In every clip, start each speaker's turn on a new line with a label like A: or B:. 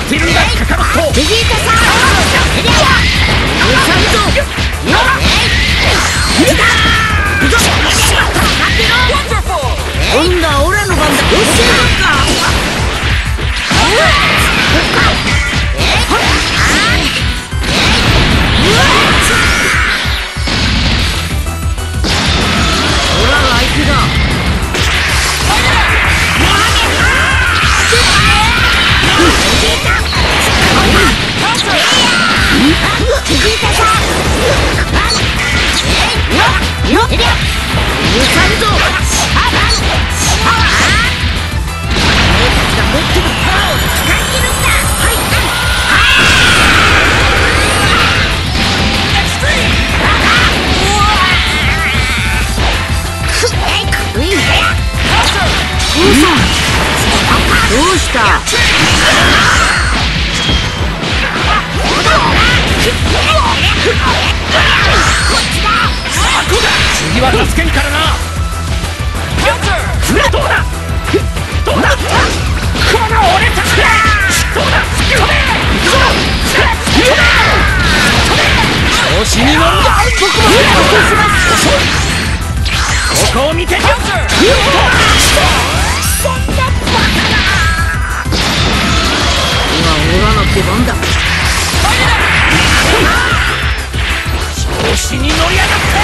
A: っているんだカカロット。
B: ベジータさん今度はオラの番だ。教えろか。オラが相手だ。ベジータさんどうした？
A: 次は助けんからな。どうだどうだこの俺たちだ。どうだ飛べ調子に乗るんだ。僕も落とします。ここを見て。そんなバカな。
B: 今オラの出番だ。
A: 調子に乗りやがって。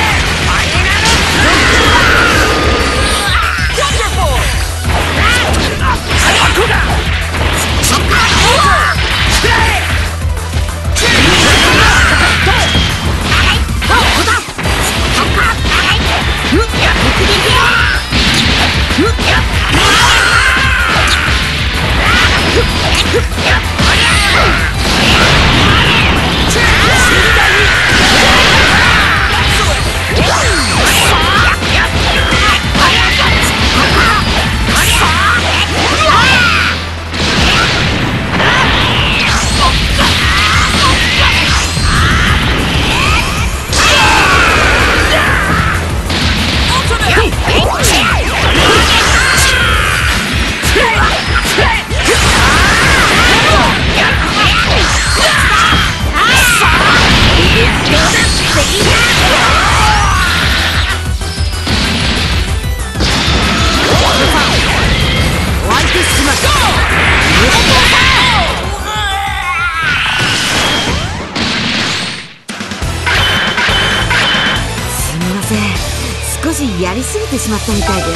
B: 少しやりすぎてしまったみたいです。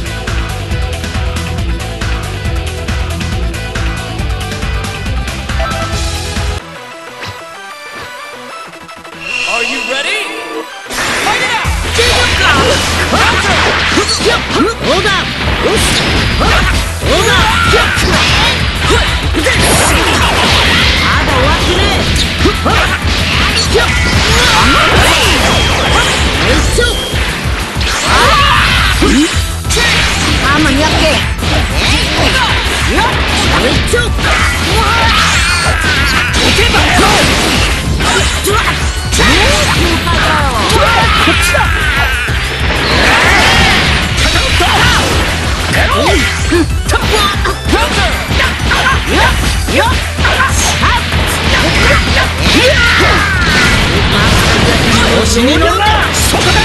A: 調子に乗るな。そこだ。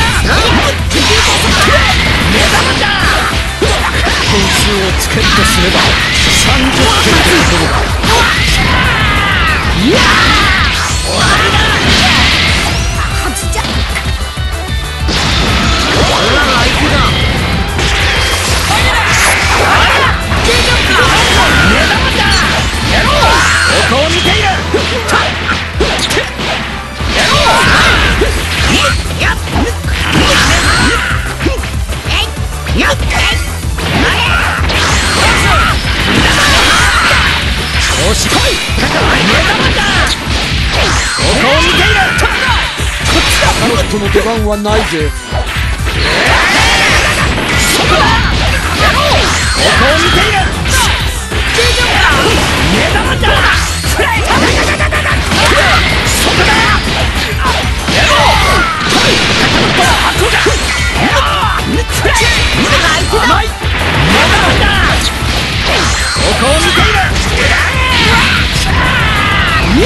A: 目玉だ。点数をつけるとすれば30点ということだ。いや終わりだ。
B: 初じゃ。俺らが相手だ。
A: 目玉だ。やろう。ここを見ている。よし来い。目玉だ。ここを見ている。こっちだ。カロットの出番はないぜ。そこだ。やろう。ここを見ている。目玉だ。そこだ。やろう。ここだ。甘い。目玉だ。ここを見ている。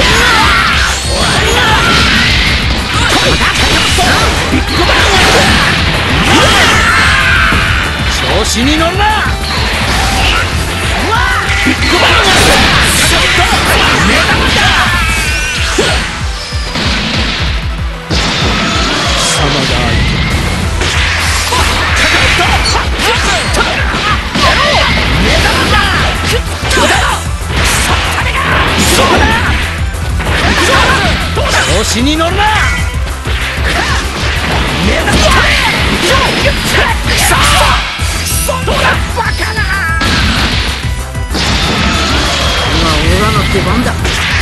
A: 調子に乗るな。ビッグバン調子に乗るな。
B: 今オラの出番だ。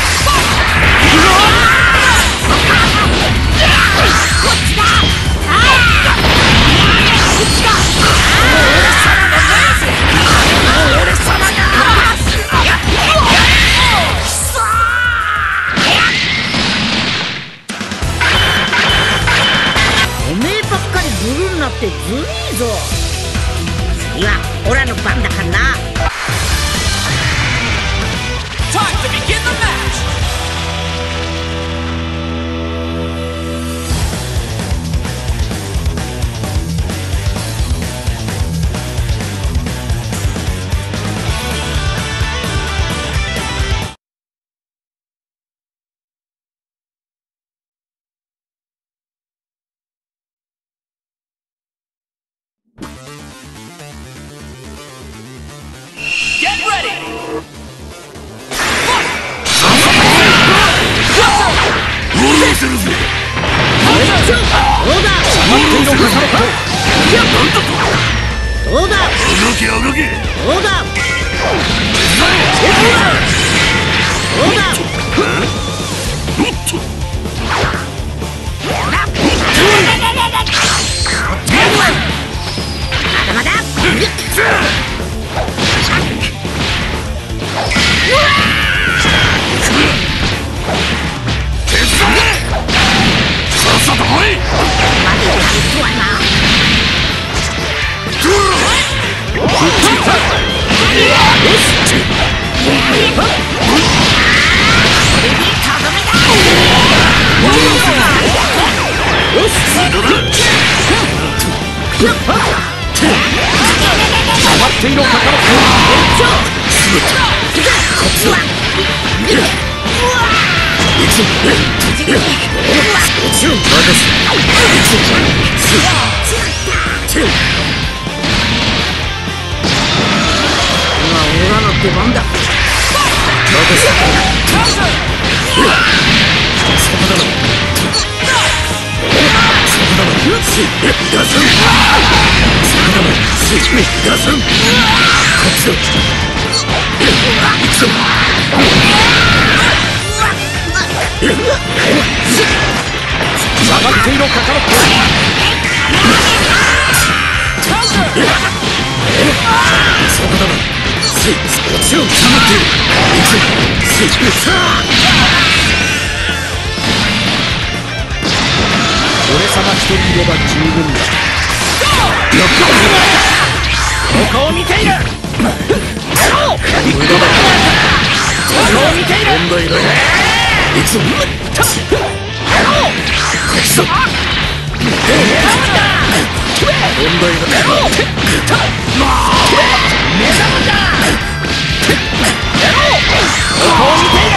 B: おめえばっかりブルーになってずるいぞ。次はオラの番だからな。
C: Time to begin the match! Get ready!
B: 出番だ。
A: 俺様一人いれば十分だ。ここを見ている。ここを見ている。問題ない。いつも問題ない。目覚だ。ここを見ている。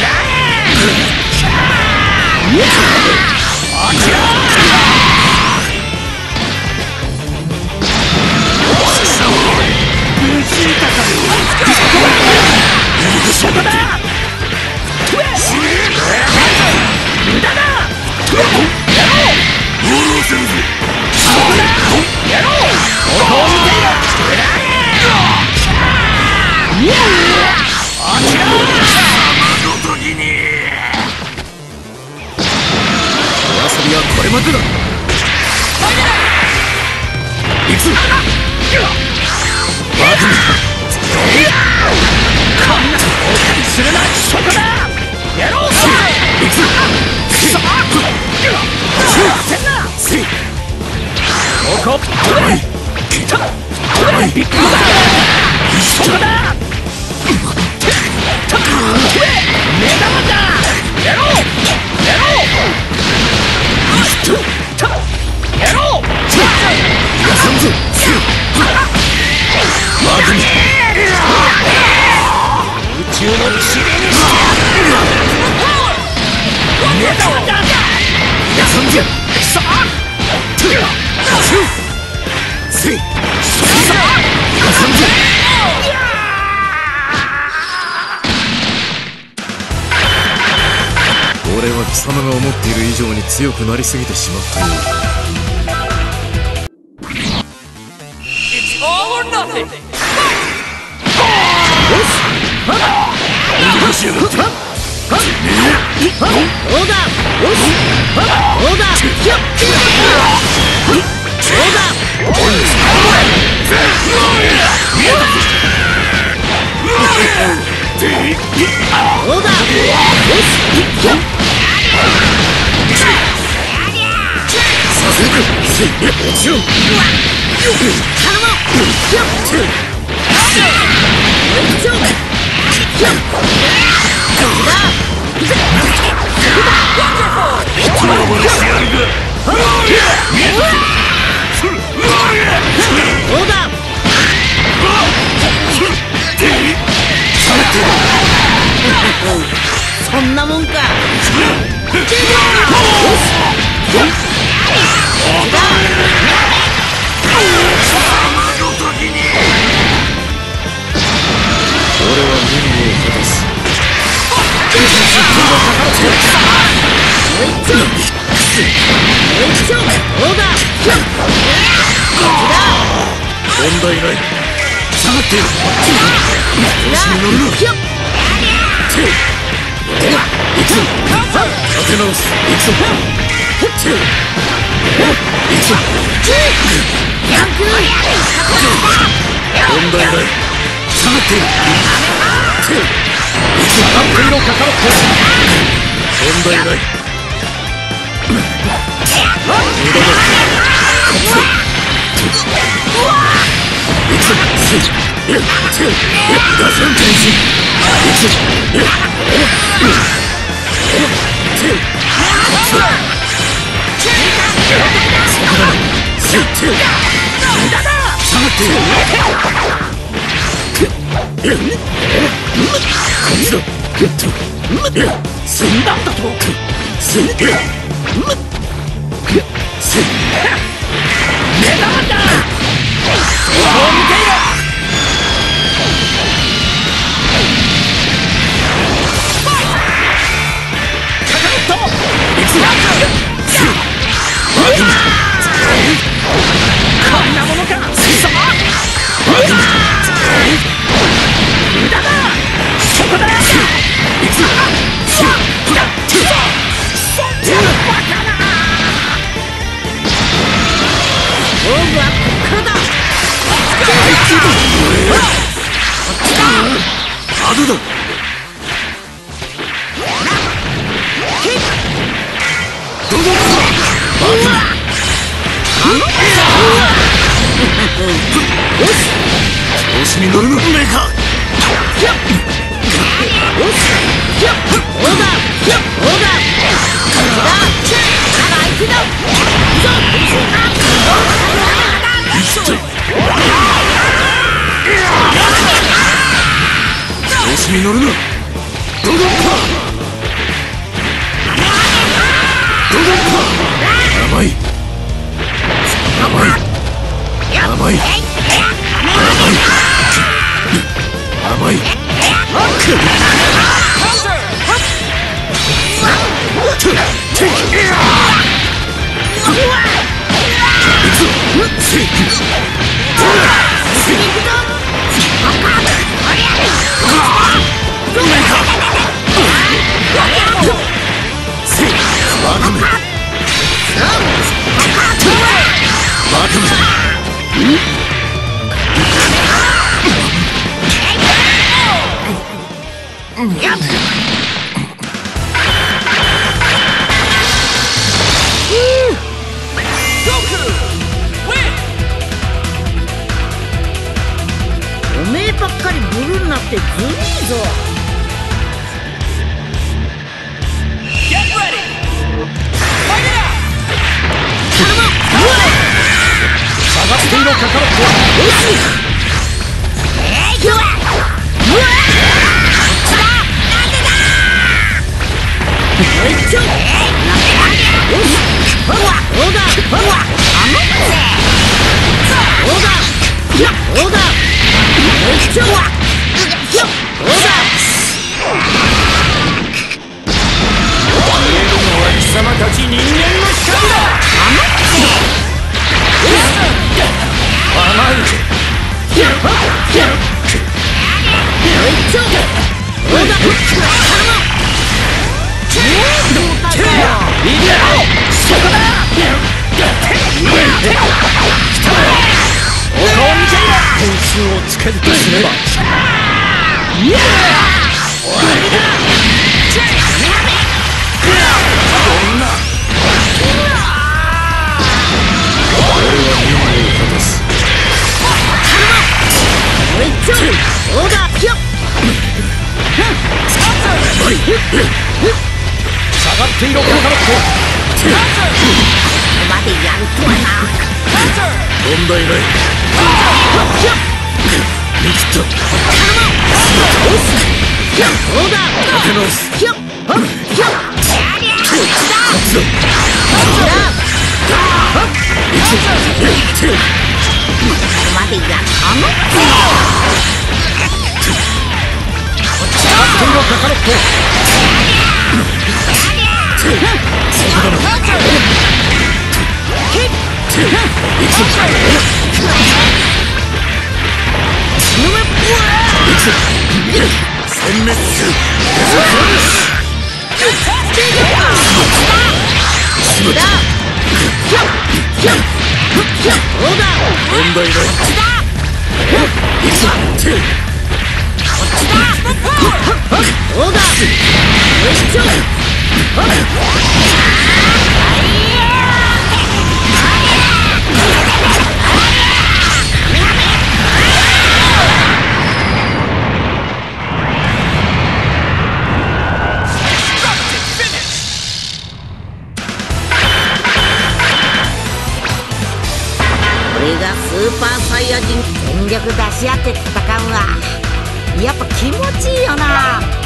A: これまでだ。いつバカこんなおかりするな。そこだ。やろう。いつさあせんな。ここビッグだ。そこだ。目玉だ。 俺は貴様が思っている以上に強くなりすぎてしまったよ。
C: It's all or nothing.
B: そんなもんか。
A: 俺は任務を果たす。問題ない。下がっている。調子に乗るな。立て直す。行くぞ。問題ない。下がっている。悪意のかかろう。問題ない。無駄だ。調子に乗るな。メカ。調子に乗るな。甘い。甘い。甘い。甘い。
B: おめえばっかりブルーになってずるいぞ。
A: 色カカロット。
B: 今日はうわなんでだよいしょなんでだよしほらほらほらあのぜほらいやほらよいしょわよほら
A: 貴様たち人間の光だ。甘いぜ。点数をつけるとすれば下がっていろカカロット。
B: までやるとはな。
A: 問題ない。見切った。立て直す。
B: までやる
A: 下がっていろカカロット。殲滅する。問題ない。
B: 俺がスーパーサイヤ人全力出し合って戦うわ。やっぱ気持ちいいよな。